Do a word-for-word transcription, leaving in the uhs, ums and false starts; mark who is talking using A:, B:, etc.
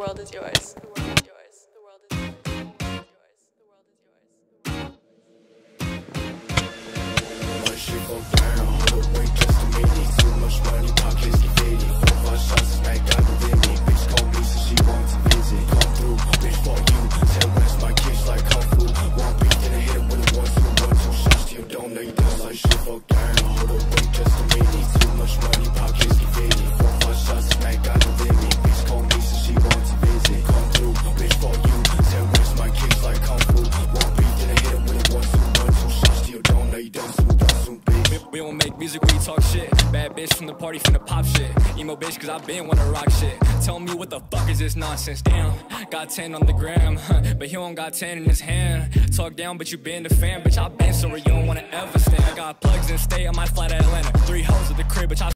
A: world is yours. The world is yours. The world is yours. The world is yours. The world is yours.
B: My shit go down, hold up, wait just a minute. Too much money, pockets get fitty. Four, five shots, smack out the limit. Bitch called me, so she wants to visit. Come through, bitch, fuck you. Tell West my kids like kung fu. One beat, then I hit it with a one, two, one, two shots to your dome. Now you done like shit go down, hold up, wait just a minute. Too much money, pockets get fitty. Four, five shots, smack out the limit. Bitch called me, so she wants to visit. Come through, bitch, fuck you. Tell West my kids like kung fu. One beat, then I hit it with a one, two, one, two shots to your dome. Now you done soon, done soon, bitch.
C: We don't make music, we talk shit. Bad bitch from the party, finna pop shit. Emo bitch, cause I been wanna rock shit. Tell me what the fuck is this nonsense? Damn, got ten on the gram, huh, but he don't got ten in his hand. Talk down, but you been the fan, bitch. I been sorry, you don't wanna ever stand. I got plugs and stay on my flight to Atlanta. Three hoes at the crib, bitch. I